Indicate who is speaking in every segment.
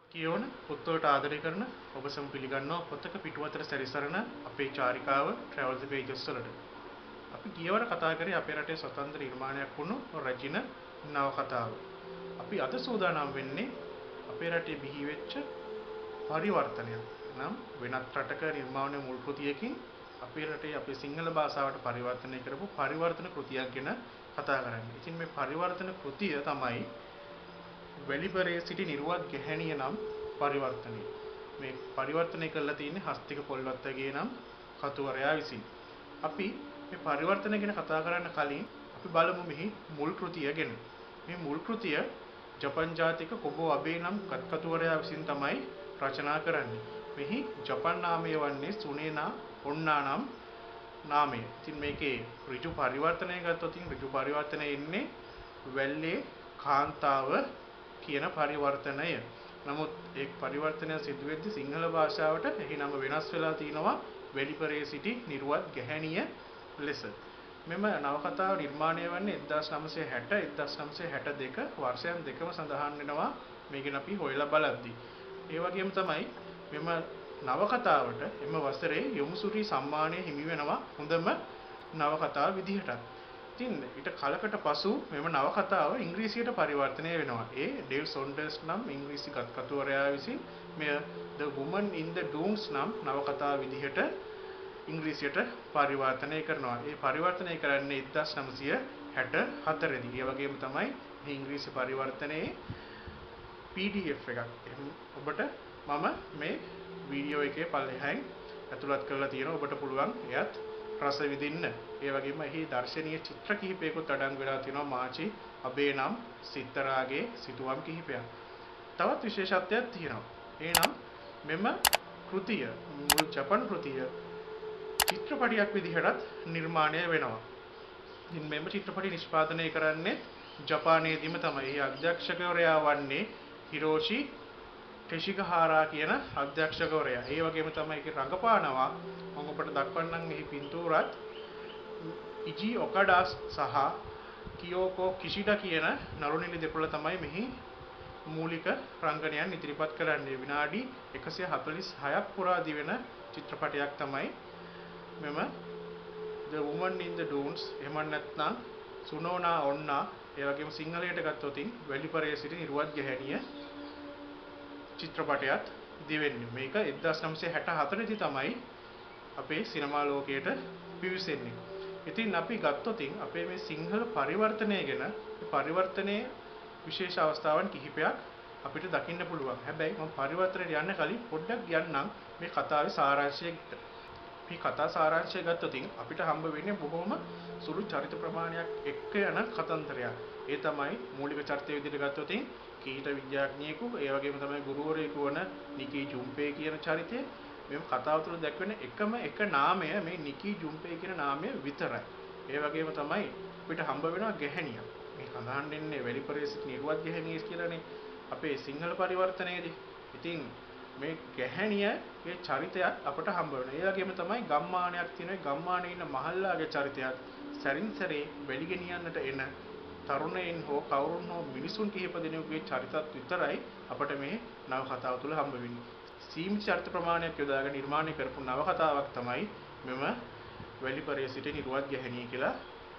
Speaker 1: කියවන පොත්වලට ආදරය කරන ඔබ සම පිළිගන්නවා පොතක පිටුවතර සැරිසරන අපේ චාරිකාව Travel the Pages වලට. අපි ගියවර කතා කරේ අපේ රටේ ස්වතන්ත්‍ර නිර්මාණයක් වුණු රජින නවකතාව. අපි අද සූදානම් වෙන්නේ අපේ රටේ බිහි වෙච්ච පරිවර්තනයක්. නම් වෙනත් රටක නිර්මාණ මුල් කෘතියකින් අපේ රටේ අපේ සිංහල භාෂාවට පරිවර්තනය කරපු පරිවර්තන කෘතියක් ගැන කතා කරන්නේ. ඉතින් මේ පරිවර්තන කෘතිය තමයි වැලිපරේ සිටි නිර්වත් ගැහැණිය නම් පරිවර්තනය. මේ පරිවර්තනය කරලා තියෙන්නේ හස්තික පොල්වත්තගේ නම් කතුවරයා විසින්. අපි මේ පරිවර්තනය ගැන කතා කරන්න කලින් අපි බලමු මෙහි මුල් කෘතිය ගැන. මේ මුල් කෘතිය ජපන් ජාතික කොබෝ අබේ නම් කතුවරයා විසින් තමයි රචනා කරන්නේ. මෙහි ජපන් නාමය වන්නේ සුනේනා ඔන්නා නම් නාමය. ඉතින් මේකේ ඍජු පරිවර්තනය ගත්තොත් ඍජු පරිවර්තනය එන්නේ වැල්ලේ කාන්තාව කියන පරිවර්තනය. නමුත් ඒ පරිවර්තනය සිදු වෙද්දී සිංහල භාෂාවට එහි නම වෙනස් වෙලා තිනවා වැලිපරේ සිටි නිර්වත් ගැහැණිය ලෙස. මෙම නවකතාව නිර්මාණය වන්නේ 1960 1962 වර්ෂයන් දෙකම සඳහන් වෙනවා මේ ගැන අපි හොයලා බලද්දී. ඒ වගේම තමයි මෙම නවකතාවට එම වසරේ යොමුසුරි සම්මානය හිමි වෙනවා හොඳම නවකතාව විදිහට. ඉතින් ඊට කලකට පසු මෙම නවකතාව ඉංග්‍රීසියට පරිවර්තනය වෙනවා. ඒ ඩේව් සොන්ඩර්ස් නම් ඉංග්‍රීසි කතුවරයා විසින් මෙය The Woman in the Dunes නම් නවකතාව විදිහට ඉංග්‍රීසියට පරිවර්තනය කරනවා. ඒ පරිවර්තනය කරන්නේ 1964 දී. ඒ වගේම තමයි මේ ඉංග්‍රීසි පරිවර්තනයේ PDF එකක්. ඔබට මම මේ වීඩියෝ එකේ පල්ලෙහායින් ඇතුළත් කරලා තියෙනවා. ඔබට පුළුවන් එයත් රස විඳින්න. ඒ වගේම එහි දර්ශනීය චිත්‍ර කිහිපයකට අඩංගු වෙලා තියෙනවා මාචි අබේ නම් සිත්තරාගේ සිතුවම් කිහිපයක්. තවත් විශේෂත්වයක් තියෙනවා. ඒ නම් මෙම කෘතිය මුල් ජපන් කෘතිය චිත්‍රපටයක් විදිහටත් නිර්මාණය වෙනවා. ඉතින් මෙම චිත්‍රපටය නිෂ්පාදනය කරන්නේ ජපානයේදීම තමයි. ඒ අධ්‍යක්ෂකවරයා වන්නේ හිරෝෂි ටෙෂිගහාරා කියන අධ්‍යක්ෂකවරයා. ඒ වගේම තමයි ඒක රඟපානවා මම ඔබට දක්වන්නම් එහි පින්තූරත් ඉජි ඔකඩා සහ කියෝකෝ කිෂිඩා කියන නළුනිලි දෙපළ තමයි මෙහි මූලික රංගනයන් ඉදිරිපත් කරන්නේ. විනාඩි 146ක් පුරා දිවෙන චිත්‍රපටයක් තමයි මෙම The Woman in the Dunes. එහෙම නැත්නම් සුනෝනා ඔන්නා. ඒ වගේම සිංහලයට ගත්තොත් වැලිපරේ සිටි නිර්වත් ගැහැණිය චිත්‍රපටයත් දිවෙන්නේ. මේක 1964 දී තමයි අපේ සිනමා ලෝකයට පිවිසෙන්නේ. ඉතින් අපි ගත්තොත් අපේ මේ සිංහල පරිවර්තනය ගැන පරිවර්තනයේ විශේෂ අවස්ථාවන් කිහිපයක් අපිට දකින්න පුළුවන්. හැබැයි මම පරිවර්තනයට යන්න කලින් පොඩ්ඩක් කියන්නම් මේ කතාවේ සාරාංශය. මේ කතා සාරාංශය ගත්තොත් අපිට හම්බ වෙන්නේ බොහොම සුළු චරිත ප්‍රමාණයක් එක්ක යන කතන්දරයක්. ඒ තමයි මූලික චරිතය විදිහට ගත්තොත් කීට විද්‍යාඥයෙකු, ඒ වගේම තමයි ගුරුවරයෙකු වන නිකී ජුම්පේ කියන චරිතය. මේ කතාව තුළ දැක්වෙන එකම එක නාමය මේ නිකී ජුම්පේ කියන නාමය විතරයි. ඒ වගේම තමයි අපිට හම්බ වෙනවා ගැහැණියක්. මේ සඳහන් වෙන්නේ වැලිපරේ සිට නිර්වත් ගැහැණිය කියලානේ අපේ සිංහල පරිවර්තනයේදී. ඉතින් මේ ගැහැණියගේ චරිතයක් අපට හම්බ වෙනවා. ඒ වගේම තමයි ගම්මානයක් තියෙනවා. ගම්මානයේ ඉන්න මහල්ලාගේ චරිතයක් සරින් සරේ වැලි ගෙනියන්නට එන තරුණයින් හෝ කවුරුන් හෝ මිනිසුන් කිහිප දෙනෙකුගේ චරිතත් විතරයි අපට මේ නවකතාව තුළ හම්බ වෙන්නේ. සීමිත චරිත ප්‍රමාණයක් යොදාගෙන නිර්මාණය කරපු නවකතාවක් තමයි මෙම වැලිපරේ සිට නිර්වත් ගැහැණිය කියලා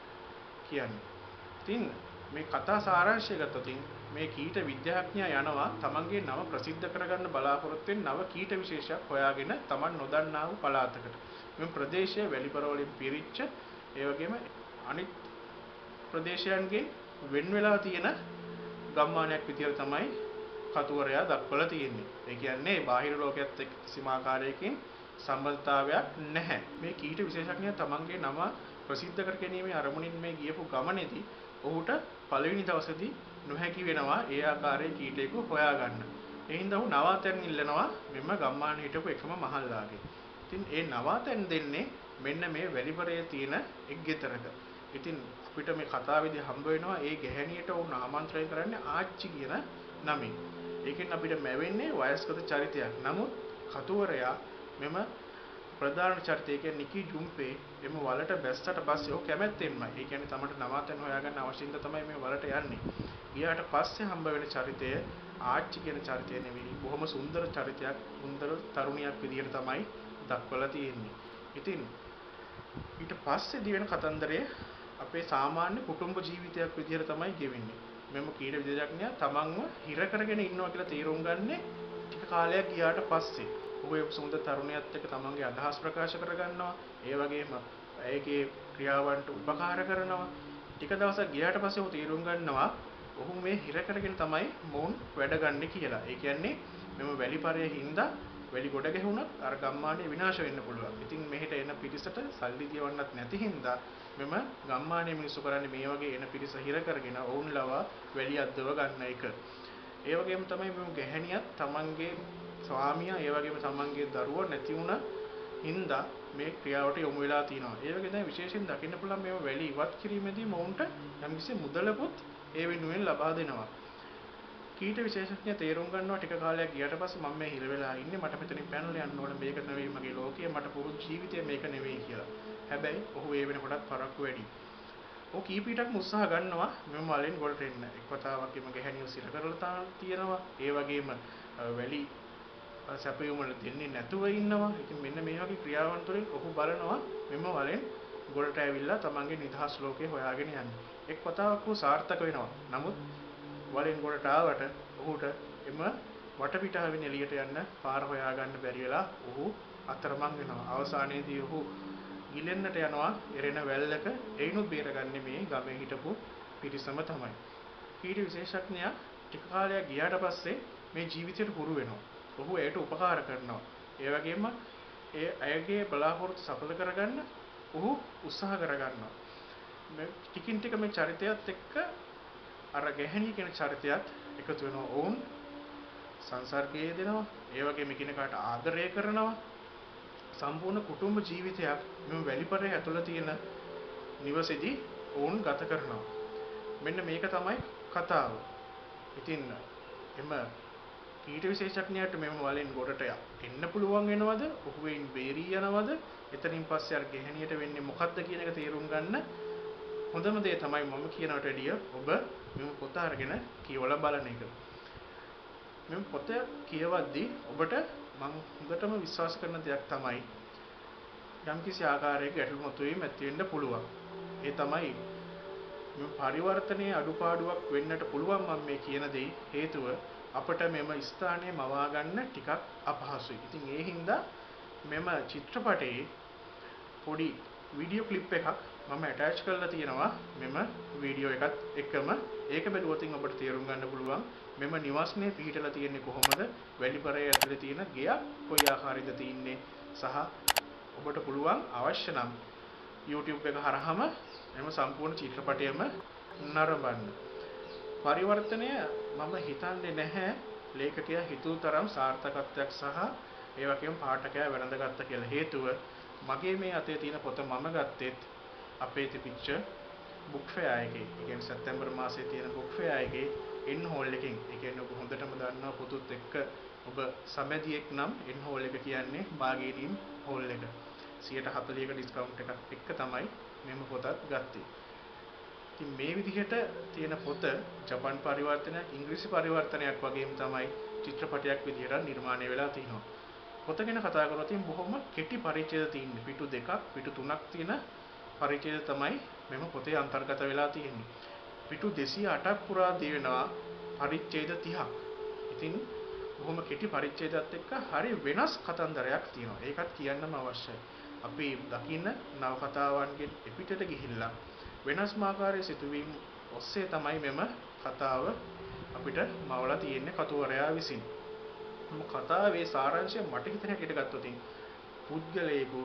Speaker 1: කියන්නේ. ඉතින් මේ කතා සාරාංශය ගත්තොත් මේ කීට විද්‍යාඥයා යනවා තමන්ගේ නම ප්‍රසිද්ධ කරගන්න බලාපොරොත්තු වෙන නව කීට විශේෂයක් හොයාගෙන තමන් නොදන්නා වූ පළාතකට. මේ ප්‍රදේශය වැලිපර වලින් පිරිච්ච ඒ වගේම අනිත් ප්‍රදේශයන්ගෙන් වෙන් වෙලා තියෙන ගම්මානයක් විදියට තමයි කතුවරයා දක්වලා තියෙන්නේ. ඒ කියන්නේ බාහිර ලෝකයේත් එක්ක කිසිම ආකාරයකින් සම්බන්ධතාවයක් නැහැ. මේ කීට විශේෂඥයා තමන්ගේ නම ප්‍රසිද්ධ කර ගැනීමේ අරමුණින් මේ ගියපු ගමනේදී ඔහුට පළවෙනි දවසේදී නොහැකි වෙනවා ඒ ආකාරයේ කීටයක හොයාගන්න. ඒ හින්දා ඔහු නවාතැන් ඉල්ලනවා මෙම ගම්මානයේ හිටපු එකම මහල්ලාගේ. ඉතින් ඒ නවාතැන් දෙන්නේ මෙන්න මේ වැලිපරේ තියෙන එක් ගෙදරක. ඉතින් අපිට මේ කතාවේදී හම්බ වෙනවා ඒ ගැහැණියට උන් ආමන්ත්‍රණය කරන්නේ ආච්චි කියන නමින්. ඒකෙන් අපිට මැවෙන්නේ වයස්ගත චරිතයක්. නමුත් කතුවරයා මෙම ප්‍රධාන චරිතය කියන්නේ නිකී ජුම්පේ එම වලට බැස්සට පස්සේ ඔහු කැමැත්තෙන්මයි. ඒ කියන්නේ තමන්ට නවාතැන් හොයාගන්න අවශ්‍ය හින්දා තමයි මේ වලට යන්නේ. ගියාට පස්සේ හම්බ වෙන චරිතය ආච්චි කියන චරිතය නෙවෙයි බොහොම සුන්දර චරිතයක් සුන්දර තරුණියක් විදිහට තමයි දක්වලා තියෙන්නේ. ඉතින් ඊට පස්සේ දිවෙන කතන්දරය අපේ සාමාන්‍ය කුටුම්බ ජීවිතයක් විදිහට තමයි ගෙවෙන්නේ. මෙම කීට විදේශඥයා තමන්ව හිර කරගෙන ඉන්නවා කියලා තීරුම් ගන්නේ ටික කාලයක් ගියාට පස්සේ. ඔහු ඒ සුන්දර තරුණියත් එක්ක තමන්ගේ අදහස් ප්‍රකාශ කරගන්නවා. ඒ වගේම ඇයගේ ක්‍රියාවන්ට උපකාර කරනවා. ටික දවසක් ගියාට පස්සේ ඔහු තීරුම් ගන්නවා ඔහු මේ හිර කරගෙන තමයි මොවුන් වැඩ ගන්න කියලා. ඒ කියන්නේ මෙම වැලිපරයේ හින්දා වැලි ගොඩ ගැහුණත් අර ගම්මානය විනාශ වෙන්න පුළුවන්. ඉතින් මෙහෙට එන පිරිසට සල්ලි දියවන්නත් නැති හින්දා මෙම ගම්මානයේ මිනිස්සු කරන්නේ මේ වගේ එන පිරිස හිර කරගෙන ඔවුන් ලවා වැලි අද්දව ගන්න එක. ඒ වගේම තමයි මෙම ගැහණියත් තමන්ගේ ස්වාමියා ඒ වගේම තමන්ගේ දරුවෝ නැති වුණ හින්දා මේ ක්‍රියාවට යොමු වෙලා තිනවා. ඒ වගේ දැන් විශේෂයෙන් දකින්න පුළුවන් මේව වැලි ඉවත් කිරීමේදී මොවුන්ට යම්කිසි මුදලකුත් ඒ වෙනුවෙන් ලබා දෙනවා. කීට විශේෂඥ තේරුම් ගන්නවා ටික කාලයක් ගියට පස්සේ මම මේ හිර වෙලා ඉන්නේ මට මෙතනින් පැනලා යන්න ඕන මේක නෙවෙයි මගේ ලෝකය මට පුරුදු ජීවිතය මේක නෙවෙයි කියලා. හැබැයි ඔහු ඒ වෙනකොටත් පරක්කු වැඩි. ඔහු කීපීටක්ම උත්සාහ ගන්නවා මෙම වලෙන් ගොඩට එන්න. එක් වතාවක් එම ගැහණියව සිර කරලා තියෙනවා. ඒ වගේම වැලි සැපයුම දෙන්නේ නැතුව ඉන්නවා. ඉතින් මෙන්න මේ වගේ ක්‍රියාවන් තුළින් ඔහු බලනවා මෙම වලෙන් ගොඩට ඇවිල්ලා තමන්ගේ නිදහස් ලෝකේ හොයාගෙන යන්න. එක් වතාවක් ඔහු සාර්ථක වෙනවා. නමුත් වලෙන් ගොඩට ආවට ඔහුට එම වටපිටාවෙන් එළියට යන්න පාර හොයාගන්න බැරි වෙලා ඔහු අතරමං වෙනවා. අවසානයේදී ඔහු ගිලෙන්නට යනවා එරෙන වැල්ලක. එයිනුත් බේරගන්නේ මේ ගමේ හිටපු පිරිසම තමයි. ඊට විශේෂඥයා ටික කාලයක් ගියාට පස්සේ මේ ජීවිතයට හුරු වෙනවා. ඔහු ඇයට උපකාර කරනවා. ඒ වගේම ඒ අයගේ බලාපොරොත්තු සඵල කරගන්න ඔහු උත්සාහ කරගන්නවා. මේ ටිකින් ටික මේ චරිතයත් එක්ක අර ගැහණිය කියන චරිතයත් එකතු වෙනවා. ඔවුන් සංසර්ගයේ දෙනවා. ඒ වගේම එකිනෙකාට ආදරය කරනවා. සම්පූර්ණ කුටුම්බ ජීවිතයක් මේ වැලිපරේ ඇතුළත තියෙන නිවසේදී ඔවුන් ගත කරනවා. මෙන්න මේක තමයි කතාව. ඉතින් එම කීට විශේෂඥයාට මෙම වලෙන් ගොඩට එන්න පුළුවන් වෙනවද? ඔහු වෙයින් බේරී යනවද? එතනින් පස්සේ අර ගැහණියට වෙන්නේ මොකක්ද කියන එක තේරුම් ගන්න හොඳම දේ තමයි මම කියනකට වැඩිය ඔබ මෙම පොත අරගෙන කියවලා බලන එක. මෙම පොත කියවද්දී ඔබට මම හොඳටම විශ්වාස කරන දෙයක් තමයි යම්කිසි ආකාරයක ගැටලු මතුවීම ඇති වෙන්න පුළුවන්. ඒ තමයි මේ පරිවර්තනයේ අඩුපාඩුවක් වෙන්නට පුළුවන් මම මේ කියන දේ හේතුව අපට මෙම ස්ථානයේ මවා ගන්න ටිකක් අපහසුයි. ඉතින් ඒ හින්දා මෙම චිත්‍රපටයේ පොඩි වීඩියෝ ක්ලිප් එකක් මම ඇටච් කරලා තියෙනවා මෙම වීඩියෝ එකත් එක්කම. ඒක බැලුවොත් ඔබට තේරුම් ගන්න පුළුවන් මෙම නිවාසනේ පිහිටලා තියෙන්නේ කොහොමද, වැලිපරයේ ඇතුලේ තියෙන ගෙයක් කොයි ආකාරයකද තියෙන්නේ සහ ඔබට පුළුවන් අවශ්‍ය නම් YouTube එක හරහාම මෙම සම්පූර්ණ චිත්‍රපටයම නරඹන්න. පරිවර්තනය මම හිතන්නේ නැහැ ලේඛකයා හිතුව තරම් සාර්ථකත්වයක් සහ ඒ වගේම පාඨකයා වැළඳගත්ත කියලා. හේතුව මගේ මේ අතේ තියෙන පොත මම ගත්තෙත් අපේ තිබිච්ච බුක් ෆෙයාර් එකේ. ඒ කියන්නේ සැප්තැම්බර් මාසයේ තියෙන බුක් ෆෙයාර් එකේ එන් හෝල් එකෙන්. ඒ කියන්නේ ඔබ හොඳටම දන්නවා පොතුත් එක්ක ඔබ සමැදියෙක් නම් එන් හෝල් එක කියන්නේ බාගේදීන් හෝල් එක. 140ක ඩිස්කවුන්ට් එකක් එක්ක තමයි මෙම පොතත් ගත්තේ. ඉතින් මේ විදිහට තියෙන පොත ජපන් පරිවර්තනයක්, ඉංග්‍රීසි පරිවර්තනයක් වගේම තමයි චිත්‍රපටයක් විදිහට නිර්මාණය වෙලා තිනවා. පොත ගැන කතා කරලා තියෙන බොහොම කෙටි පරිච්ඡේද තියෙන්නේ. පිටු 2ක්, පිටු 3ක් තියෙන පරිච්ඡේද තමයි මෙම පොතේ අන්තර්ගත වෙලා තියෙන්නේ. පිටු 208ක් පුරා දිවෙනවා පරිච්ඡේද 30ක්. ඉතින් බොහොම කෙටි පරිච්ඡේදات එක්ක හරි වෙනස් කතන්දරයක් තියෙනවා. ඒකත් කියන්නම අවශ්‍යයි. අපි දකින්න නවකතාවන්ගෙන් එපිටට ගිහිල්ලා වෙනස්ම ආකාරයේ සිදුවීම් ඔස්සේ තමයි මෙම කතාව අපිට මවලා තියෙන්නේ කතුවරයා විසින්. මේ කතාවේ සාරාංශය මට හිතෙන හැටියට ගත්තොත් පුද්ගලයෙකු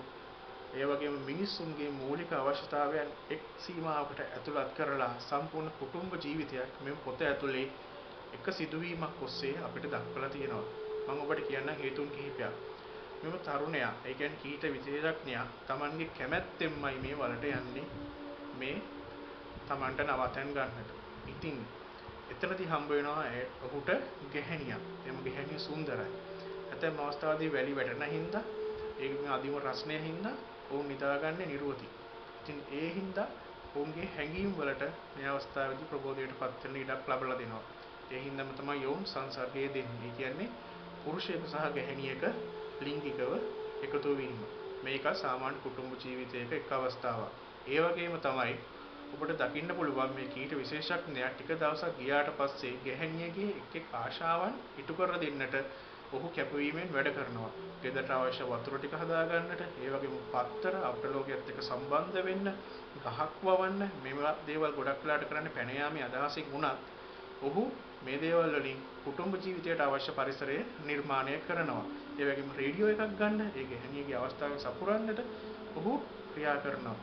Speaker 1: ඒ වගේම මිනිස්සුන්ගේ මූලික අවශ්‍යතාවයන් එක් සීමාවකට ඇතුළත් කරලා සම්පූර්ණ කුටුම්බ ජීවිතයක් මේ පොත ඇතුලේ එක සිදුවීමක් ඔස්සේ අපිට දක්වලා තියෙනවා. මම ඔබට කියන්නම් හේතුන් කිහිපයක්. මෙම තරුණයා, ඒ කියන්නේ කීට විශේෂඥයා Tamanගේ කැමැත්තෙන්මයි මේ වලට යන්නේ මේ Tamanට නවතන් ගන්නට. ඉතින් එතනදී හම්බ වෙනවා ඔහුට ගැහණියක්. එම ගැහණිය සුන්දරයි. ඇතැම් අවස්ථාවලදී වැලි වැටෙන හින්දා ඒකේ අදිම රස්නය හින්දා ඔවුන් නිදාගන්නේ නිරුවති. ඉතින් ඒ හින්දා ඔවුන්ගේ හැඟීම් වලට මේ අවස්ථාවේදී ප්‍රබෝධයට පත් වෙන්න ඉඩක් ලැබලා දෙනවා. ඒ හින්දාම තමයි යෝන් සංසර්ගය දෙන්නේ. ඒ කියන්නේ පුරුෂයෙකු සහ ගැහණියක ලිංගිකව එකතු වීම. මේක සාමාන්‍ය කුටුම්බ ජීවිතයක එක් අවස්ථාවක්. ඒ වගේම තමයි ඔබට දකින්න පුළුවන් මේ කීට විශේෂඥයා ටික දවසක් ගියාට පස්සේ ගැහණියගේ එක් ආශාවන් ඉටු කර දෙන්නට ඔහු කැපවීමෙන් වැඩ කරනවා. ගෙදරට අවශ්‍ය වතුර ටික හදා ගන්නට, ඒ වගේම පත්තර අප්‍රලෝකයේත් එක්ක සම්බන්ධ වෙන්න, ගහක් වවන්න, මේවා දේවල් ගොඩක් වෙලාට කරන්නේ පැන යාමේ අදහසින් වුණත් ඔහු මේ දේවල් වලින් කුටුම්බ ජීවිතයට අවශ්‍ය පරිසරය නිර්මාණය කරනවා. ඒ වගේම රේඩියෝ එකක් ගන්න, ඒ ගැහණියගේ අවස්ථාවෙන් සපුරන්නට ඔහු ක්‍රියා කරනවා.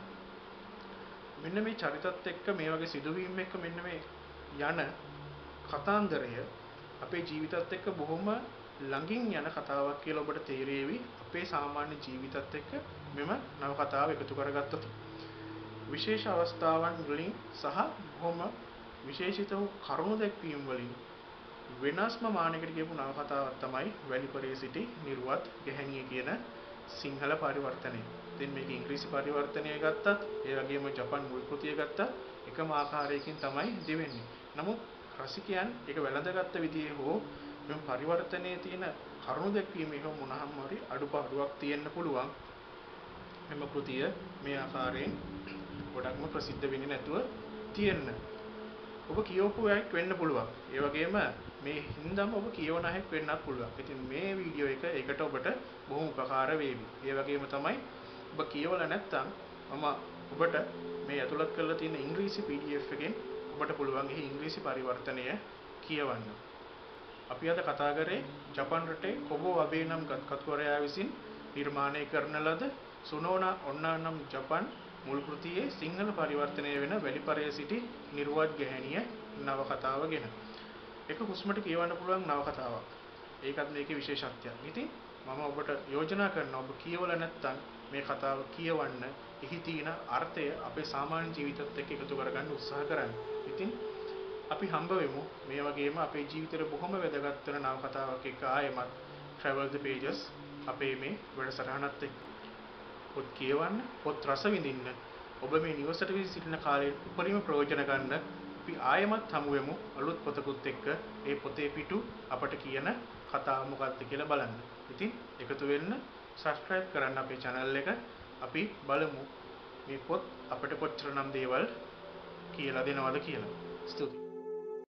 Speaker 1: මෙන්න මේ චරිතත් එක්ක මේ වගේ සිදුවීම් එක්ක මෙන්න මේ යන කතාන්දරය අපේ ජීවිතත් එක්ක බොහොම ළඟින් යන කතාවක් කියලා ඔබට තේරෙවි. අපේ සාමාන්‍ය ජීවිතත් එක්ක මෙම නව කතාව එකතු කරගත්තොත් විශේෂ අවස්ථාවන් වලින් සහ බොහොම විශේෂිත වූ කරුණු දැක්වීම් වලින් වෙනස්ම මානයකට කියපු නව කතාවක් තමයි වැලිපරේ සිටි නිර්වත් ගැහණිය කියන සිංහල පරිවර්තනය. ඉතින් මේක ඉංග්‍රීසි පරිවර්තනය ගත්තත් ඒ වගේම ජපන් මුල් කෘතිය ගත්තත් එකම ආකාරයකින් තමයි දෙවෙන්නේ. නමුත් රසිකයන් ඒක වැළඳගත්ත විදිහේ හෝ මෙම පරිවර්තනයේ තියෙන කරුණු දැක්වීමේ හෝ මොනහම් හරි අඩුපාඩුවක් තියෙන්න පුළුවන්. මෙම කෘතිය මේ ආකාරයෙන් ගොඩක්ම ප්‍රසිද්ධ වෙන්නේ නැතුව තියෙන්න. ඔබ කියවපු අයෙක් වෙන්න පුළුවන්. ඒ වගේම මේ හින්දාම ඔබ කියවන අයෙක් වෙන්නත් පුළුවන්. ඉතින් මේ වීඩියෝ එක ඒකට ඔබට බොහොම උපකාර වේවි. ඒ වගේම තමයි ඔබ කියවලා නැත්නම් මම ඔබට මේ ඇතුළත් කරලා තියෙන ඉංග්‍රීසි PDF එකෙන් ඔබට පුළුවන් එහි ඉංග්‍රීසි පරිවර්තනය කියවන්න. අපි අද කතා කරේ ජපන් රටේ කොබෝ අබේ නම් කතුවරයා විසින් නිර්මාණය කරන ලද සුනෝනා ඔන්නා නම් ජපන් මුල් කෘතියේ සිංහල පරිවර්තනය වෙන වැලිපරේ සිටි නිර්වත් ගැහණිය නවකතාව ගැන. එක හුස්මට කියවන්න පුළුවන් නවකතාවක්. ඒකත් මේකේ විශේෂත්වයක්. ඉතින් මම ඔබට යෝජනා කරනවා ඔබ කියවලා නැත්නම් මේ කතාව කියවන්න. එහි තියෙන අර්ථය අපේ සාමාන්‍ය ජීවිතත් එක්ක එකතු කරගන්න උත්සාහ කරන්න. ඉතින් අපි හම්බ වෙමු මේ වගේම අපේ ජීවිතේට බොහොම වැදගත් වෙන නවකතාවක් එක්ක ආයෙමත් travel the pages අපේ මේ වැඩසටහනත් එක්ක. පොත් කියවන්න, පොත් රස විඳින්න, ඔබ මේ නිවසට වී සිටින කාලේ උපරිම ප්‍රයෝජන ගන්න අපි ආයෙමත් හමු වෙමු අලුත් පොතකුත් එක්ක. ඒ පොතේ පිටු අපට කියන කතාව මොකක්ද කියලා බලන්න. ඉතින් එකතු වෙන්න, subscribe කරන්න අපේ channel එක. අපි බලමු මේ පොත් අපිට කොච්චරනම් දේවල් කියලා දෙනවද කියලා. ස්තුතියි.